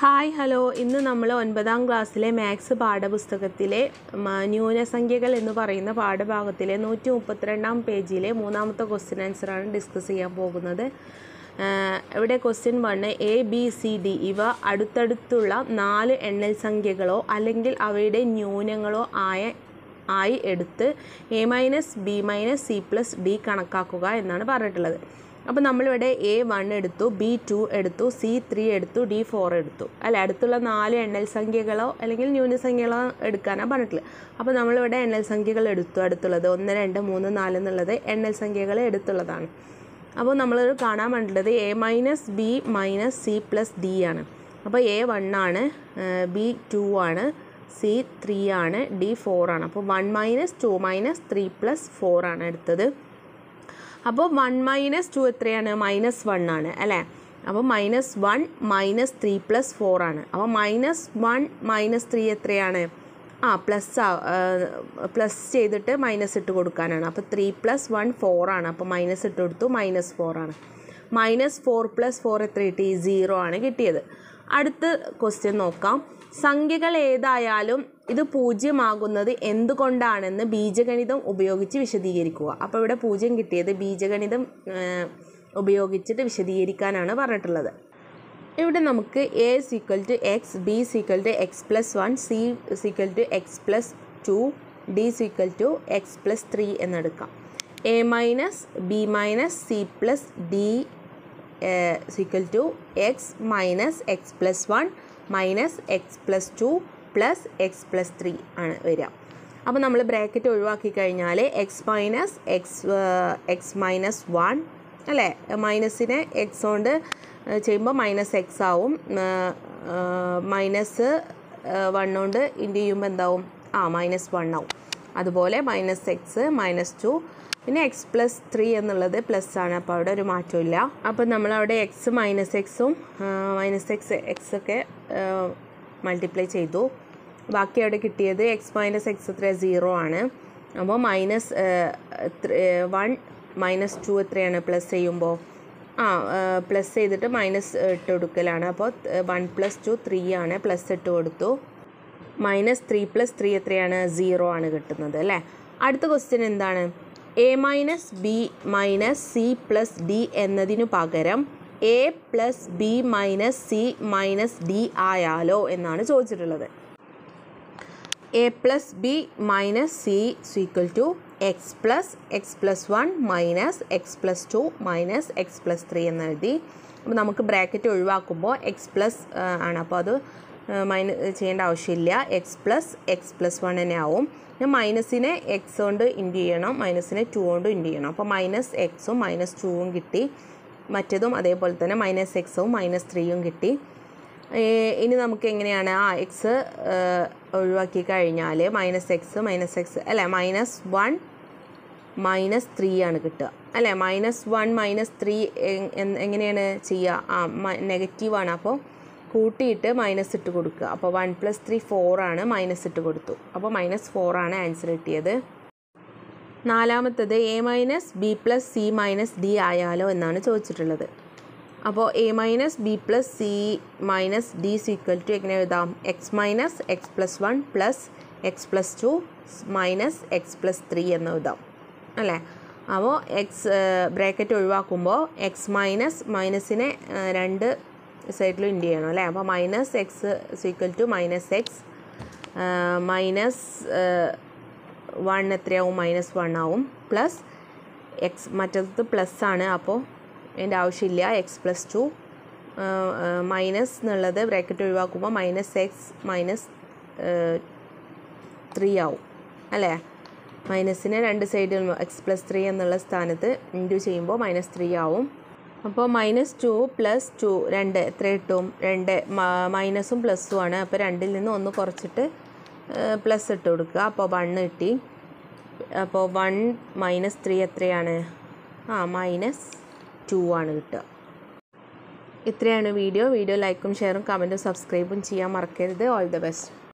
Hi hello ഇന്ന് നമ്മൾ 9ാം ക്ലാസ്സിലെ മാത്സ് പാഠപുസ്തകത്തിലെ ന്യൂനസംഖ്യകൾ എന്ന് പറയുന്ന പാഠഭാഗത്തിലെ 132ാം പേജിലെ മൂന്നാമത്തെ ക്വസ്റ്റ്യൻ ആൻസറാണ് ഡിസ്കസ് ചെയ്യാൻ പോകുന്നത്. ഇവിടെ question 1 A B C D ഇവ അടുത്തടുത്തുള്ള 4 എണ്ണൽ സംഖ്യകളോ അല്ലെങ്കിൽ അവയുടെ ന്യൂനങ്ങളോ ആയി എടുത്ത് A minus B minus C plus D കണക്കാക്കുക എന്നാണ് പറഞ്ഞിട്ടുള്ളത്. അപ്പോൾ നമ്മളിവിടെ A1 എടുത്തു, B2 എടുത്തു, C3 എടുത്തു, D4 എടുത്തു അല്ല, അടുത്തുള്ള 4 എണ്ണൽ സംഖ്യകളോ അല്ലെങ്കിൽ ന്യൂനസംഖ്യകളോ എടുക്കാനാണ് പറഞ്ഞിട്ടുള്ളത്. അപ്പോൾ നമ്മളിവിടെ എണ്ണൽ സംഖ്യകൾ എടുത്തു, അടുത്തുള്ളത് 1 2 3 4 എന്നുള്ളത് എണ്ണൽ സംഖ്യകൾ എടുത്തുള്ളതാണ്. അപ്പോൾ നമ്മൾ കാണാൻ വേണ്ടത് A minus B minus C plus D ആണ്. അപ്പോൾ A1 ആണ്, B2 ആണ്, C3 ആണ്, D4 ആണ്. അപ്പോൾ 1 മൈനസ് 2 മൈനസ് 3 പ്ലസ് 4 ആണ് എടുത്തത്. അപ്പോൾ 1 മൈനസ് 2 എത്രയാണ്? -1 ആണ് അല്ലേ. അപ്പോൾ -1 മൈനസ് 3 പ്ലസ് 4 ആണ്. അപ്പോൾ -1 മൈനസ് 3 എത്രയാണ്? പ്ലസ് ചെയ്തിട്ട് മൈനസ് ഇട്ട് കൊടുക്കാനാണ്. അപ്പോൾ 3 പ്ലസ് 1 4 ആണ്. അപ്പോൾ മൈനസ് ഇട്ട് കൊടുത്തു, -4 ആണ്. -4 പ്ലസ് 4 എത്ര കിട്ടി? 0 ആണ് കിട്ടിയത്. അടുത്ത ക്വസ്റ്റ്യൻ നോക്കാം. സംഖ്യകൾ ഏതായാലും ഇത് 0 ആകുന്നത് എന്തുകൊണ്ടാണെന്ന് ബീജഗണിതം ഉപയോഗിച്ച് വിശദീകരിക്കുക. അപ്പോൾ ഇവിടെ 0 കിട്ടിയത് ബീജഗണിതം ഉപയോഗിച്ചിട്ട് വിശദീകരിക്കാനാണ് പറഞ്ഞിട്ടുള്ളത്. ഇവിടെ നമുക്ക് A = x, B = x + 1, C = x + 2, D = x + 3 എന്നെടുക്കാം. A minus B minus C plus D = x minus x plus 1 minus x plus 2 plus x plus 3 ആണ് വരിക. അപ്പോൾ നമ്മൾ ബ്രാക്കറ്റ് ഒഴിവാക്കി കഴിഞ്ഞാൽ എക്സ് മൈനസ് 1 അല്ലേ, മൈനസിനെ എക്സ് കൊണ്ട് ചെയ്യുമ്പോൾ -x ആവും, -1 കൊണ്ട് ഇൻറ്റു ചെയ്യുമ്പോൾ എന്താവും? -1 ആവും. അതുപോലെ -x -2 പിന്നെ എക്സ് പ്ലസ് 3 എന്നുള്ളത് പ്ലസ് ആണ്. അപ്പോൾ അവിടെ ഒരു മാറ്റമില്ല. അപ്പോൾ നമ്മളവിടെ എക്സ് -xഉം -x ഒക്കെ മൾട്ടിപ്ലൈ ചെയ്തു. ബാക്കി അവിടെ കിട്ടിയത് x - x എത്ര? 0 ആണ്. അപ്പോൾ -1 -2 എത്രയാണ്? പ്ലസ് ചെയ്യുമ്പോൾ പ്ലസ് ചെയ്തിട്ട് മൈനസ് ഇട്ട് കൊടുക്കലാണ്. അപ്പോൾ 1 + 2 3 ആണ്, പ്ലസ് ഇട്ട് കൊടുത്തു. -3 + 3 എത്രയാണ്? 0 ആണ് കിട്ടുന്നത് അല്ലേ. അടുത്ത ക്വസ്റ്റ്യൻ എന്താണ്? A minus B minus C plus D എന്നതിനു പകരം A + B minus C minus D ആയാലോ എന്നാണ് ചോദിച്ചിട്ടുള്ളത്. A + B minus C = x + x + 1 minus x plus 2 minus x plus 3 എന്നെഴുതി. അപ്പോൾ നമുക്ക് ബ്രാക്കറ്റ് ഒഴിവാക്കുമ്പോൾ x പ്ലസ് ആണ്. അപ്പോൾ അത് ചെയ്യേണ്ട ആവശ്യമില്ല. x + 1 തന്നെ ആവും. മൈനസിനെ എക്സ് കൊണ്ട് ഇൻറ്റു ചെയ്യണം, മൈനസിനെ 2 കൊണ്ട് ഇൻറ്റു ചെയ്യണം. അപ്പോൾ -xഉം -2ഉം കിട്ടി. മറ്റേതും അതേപോലെ തന്നെ -xഉം -3ഉം കിട്ടി. ഇനി നമുക്ക് എങ്ങനെയാണ് എക്സ് ഒഴിവാക്കി കഴിഞ്ഞാൽ -x അല്ല -1 -3 ആണ് കിട്ടുക അല്ലേ. -1 -3 എങ്ങനെയാണ് ചെയ്യുക? നെഗറ്റീവാണ്. അപ്പോൾ കൂട്ടിയിട്ട് മൈനസ് ഇട്ട് കൊടുക്കുക. അപ്പോൾ 1 + 3 4 ആണ്, മൈനസ് ഇട്ട് കൊടുത്തു. അപ്പോൾ -4 ആണ് ആൻസർ കിട്ടിയത്. നാലാമത്തത് A minus B plus C minus D ആയാലോ എന്നാണ് ചോദിച്ചിട്ടുള്ളത്. അപ്പോൾ A minus B plus C minus D = എങ്ങനെ എഴുതാം? x minus x plus 1 plus x plus 2 minus x plus 3 എന്ന് എഴുതാം അല്ലേ. അപ്പോൾ ബ്രാക്കറ്റ് ഒഴിവാക്കുമ്പോൾ x മൈനസിനെ 2 സൈഡിലും ഇൻറ്റു ചെയ്യണം അല്ലേ. അപ്പോൾ -x = -x -1 എത്രയാവും? -1 ആവും. പ്ലസ് എക്സ് മറ്റത് പ്ലസ് ആണ്, അപ്പോൾ അതിൻ്റെ ആവശ്യമില്ല. എക്സ് പ്ലസ് 2 മൈനസ് എന്നുള്ളത് ബ്രാക്കറ്റ് ഒഴിവാക്കുമ്പോൾ -x -3 ആവും അല്ലേ. മൈനസിനെ 2 സൈഡിലും എക്സ് പ്ലസ് 3 എന്നുള്ള സ്ഥാനത്ത് ഇൻറ്റു ചെയ്യുമ്പോൾ -3 ആവും. അപ്പോൾ -2 + 2 2 എത്ര കിട്ടും? 2 മൈനസും പ്ലസ്സും ആണ്. അപ്പോൾ 2ൽ നിന്ന് 1 കുറച്ചിട്ട് പ്ലസ് ഇട്ട് കൊടുക്കുക. അപ്പോൾ 1 കിട്ടി. അപ്പോൾ 1 - 3 എത്രയാണ്? -2 ആണ് കിട്ടുക. ഇത്രയാണ് വീഡിയോ. ലൈക്കും ഷെയറും കമൻറ്റും സബ്സ്ക്രൈബും ചെയ്യാൻ മറക്കരുത്. All the best.